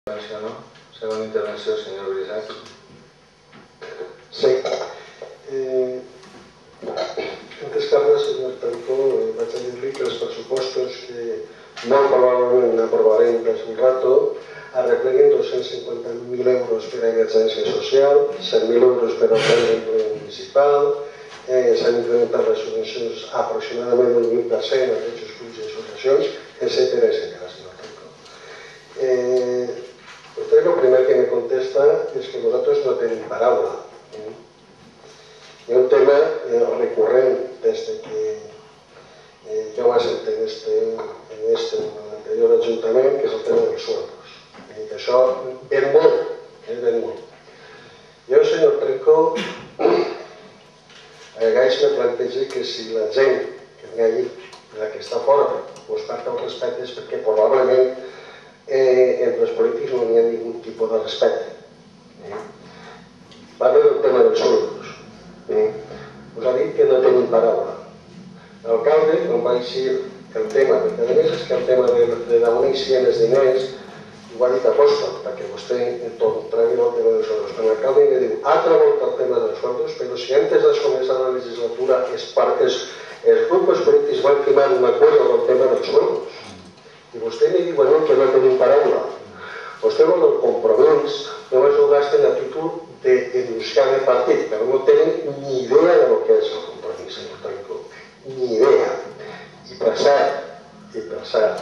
Segona intervenció, senyor Brisac. Sí. Antes que res, senyor Tanco, vaig a dir-li que els pressupostos que molt probablement aprovarem des d'un rato arrepleguen 250.000 euros per a emergència social, 100.000 euros per al plan d'empleo municipal, s'han incrementat les subvencions aproximadament un 20% a aquests clubs i associacions, etcètera, senyor Tanco. Vostè el primer que me contesta és que nosaltres no tenim paraula. Hi ha un tema recurrent des que jo m'assenté en l'anterior ajuntament, que és el tema dels sueldos. I això ven molt, ven molt. Jo, senyor Trenco, a vegades me planteja que si la gent que ve allí, la que està fora, us pacta el respecte és perquè probablement entre els polítics no hi ha ningun tipus de respecte. Parla del tema dels sueldos. Us ha dit que no tenim paraula. L'alcalde, quan va eixir el tema, perquè a més és que el tema de d'on eixien els diners, ho ha dit a posta, perquè vostè tregui el tema dels sueldos. Quan l'alcalde me diu, altra volta el tema dels sueldos, però si antes de començar la legislatura els grups polítics van firmar un acord del tema dels sueldos. I vostè me diu que no tenim paraula. Vostè vol el compromís, només ho gasten a títol de denunciar el partit, però no tenen ni idea de lo que és el compromís, senyor Tanco. Ni idea. I per cert, hi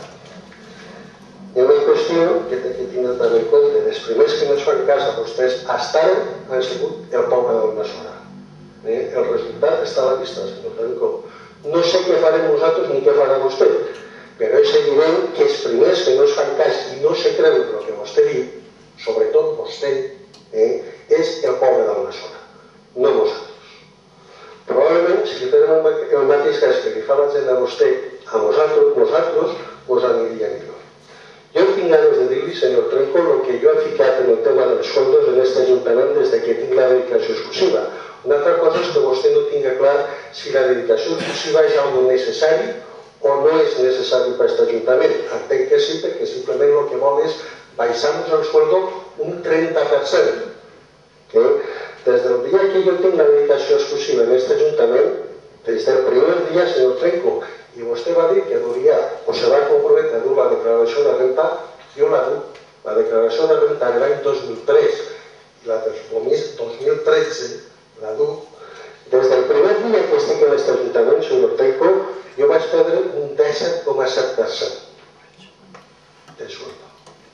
ha una qüestió que té que tindre també en compte. Els primers que no es fan cas a vostès hasta ara han sigut el poble d'Almassora. El resultat està a la vista, senyor Tanco. No sé què farem nosaltres ni què farà vostè, però és evident que els primers que no es fan cas i no se creuen el que vostè diu, sobretot vostè, és el poble d'Almassora, no nosaltres. Probablement, si tenim el mateix cas que li fa la gent a vostè, a nosaltres us aniria millor. Jo tinc ganes de dir-li, senyor Trenco, el que jo he ficat en el tema dels sueldos en aquest ajuntament des que tinc la dedicació exclusiva. Una altra cosa és que vostè no tinga clar si la dedicació exclusiva és algo necessari o no és necessari per aquest ajuntament. Entenc que sí, perquè simplement el que vol és baixar-nos el sueldo un 30%. Des del dia que jo tinc la dedicació exclusiva en aquest ajuntament, des del primer dia, senyor Trenco, i vostè va dir que duria, o se va comprometre a dur la declaració de renta, jo la dur. La declaració de renta de l'any 2003 i la del 2013 la dur. Des del primer dia que estic en aquest ajuntament, senyor Trenco, jo vaig perdre un 17,7% de sueldo.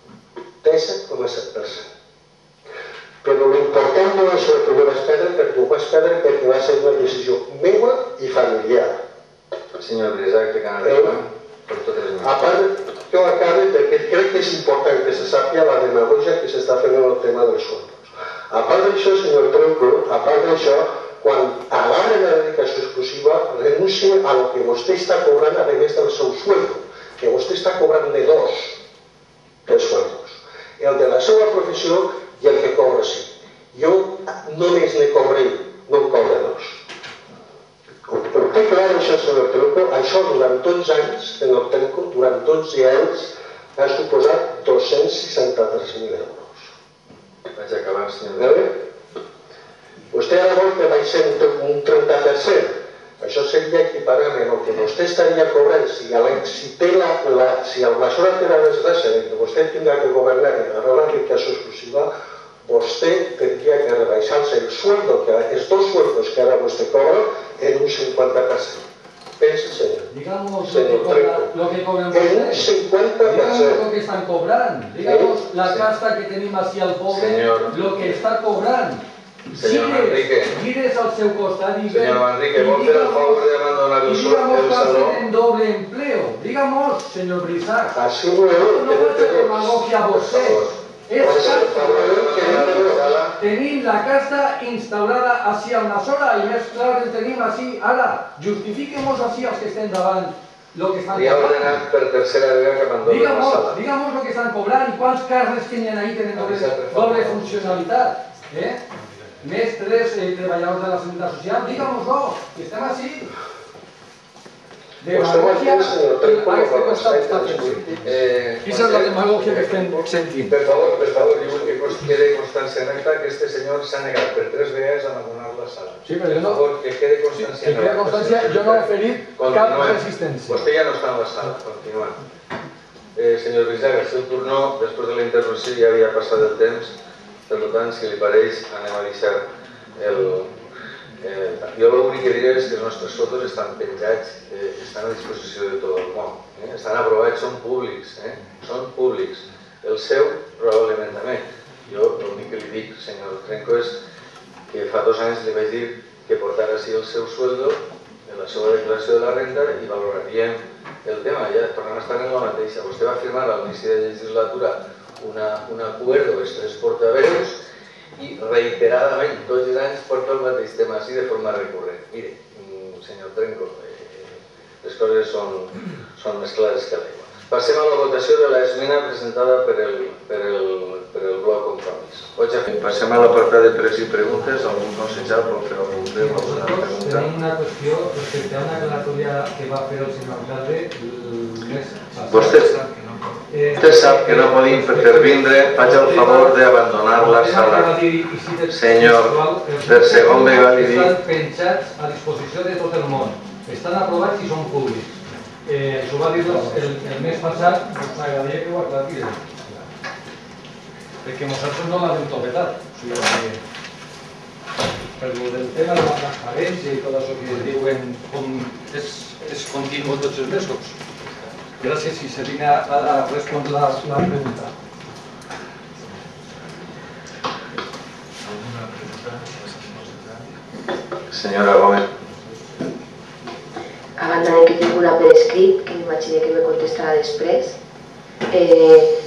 17,7%. Però l'important no és el que jo vaig perdre, perquè ho vaig perdre perquè va ser una decisió meva i familiar. Senyor Brisac, de Canadà, per totes les meves. A part, jo acabe perquè crec que és important que se sàpiga la demagogia que s'està fent en el tema dels sueldos. A part d'això, senyor Trenco, a part d'això, quan agarra la dedicació exclusiva, renuncia a lo que vostè està cobrant a més del seu sueldo, que vostè està cobrant de dos dels sueldos. El de la seva professió i el que cobra sí. Jo només ne cobré, no en cobra dos. Ho té clar això, senyor Trenco, això durant 12 anys, senyor Trenco, durant 12 anys ha suposat 263.000 euros. Vaig acabar, senyor Brisac. Vostè ara vol que baixem un 30%. Això seria equiparable al que vostè estaria cobrant si el Almassora té la desgràcia que vostè tinga que governar i agarrar la dedicació exclusiva, vostè tindria que rebaixar-se el sueldo, els dos sueldos que ara vostè cobra, en un 50%. Pensi, senyor. Digamos lo que cobran ustedes. En un 50%. Digamos lo que están cobrando. Digamos la casta que tenemos así al pobre, lo que está cobrando. Senyor Manrique. Gires al seu costat i Senyor Manrique, vol fer el favor de abandonar el saló? Digamos que hacen doble empleo. Digamos, señor Brisac. Así no es. No faig demagogia a vostès. És tenim la casta instaurada així a Almassora i més clar el tenim així. Ara, justifiquem-nos així els que estem davant lo que estan Li ha cobrant. ordenat per tercera vegada que abandoni la sala. Digamos lo que estan cobrant i quants càrrecs que hi ha ahí tenen doble funcionalitat. Mestres, treballadors de la Seguretat Social, díganos-lo, que estem així. demagogia senyor Trenco, a este la costat resposta està fent. Quina Quina és la demagogia que estem sentint? Per favor, jo vull que quede constància en acta que este senyor s'ha negat per 3 vegades a abandonar la sala. Sí, però jo no... Per favor, que quede constància en acta. Que quede constància, jo no he oferit cap resistència. Vostè ja no està en la sala, continuant. Senyor Brisaga, el seu turno, després de la intervenció ja havia passat el temps, per tant, si li pareix, anem a deixar el... Jo l'únic que diré és que les nostres fotos estan penjats, estan a disposició de tot el món. Estan aprovats, són públics, són públics. El seu, probablement també. Jo l'únic que li dic, senyor Trenco, és que fa 2 anys li vaig dir que portara així el seu sueldo, la seva declaració de la renda i valoraríem el tema. Ja tornem a estar en la mateixa. Vostè va firmar a l'inici de legislatura un acuerdo dels 3 portaveus i reiteradament tots els anys porta el mateix tema així de forma recurrent. Mire, senyor Trenco, les coses són més clares que l'aigua. Passem a la votació de l'esmena presentada per el bloc Compromís. Passem a l'apartat de pregs i preguntes. Algun consellat vol fer alguna pregunta? Tenim una qüestió respecte a una aclaratòria que va fer el senyor alcalde el mes passat. Vostè sap que no pot intervindre, faig el favor d'abandonar la sala. Senyor, per segon vegada li dic... Estan penjats a disposició de tot el món. Estan aprovats i són públics. Això va dir el mes passat, m'agradaria que ho aclarís. Perquè nosaltres no l'hem topetat. Per el tema de la transparència i tot això que diuen com és continu tots els mesos. Gràcies, si se viene a respondre la pregunta. Senyora Gómez. A banda de que tinc una per escrit, que m'imagino que me contestarà després,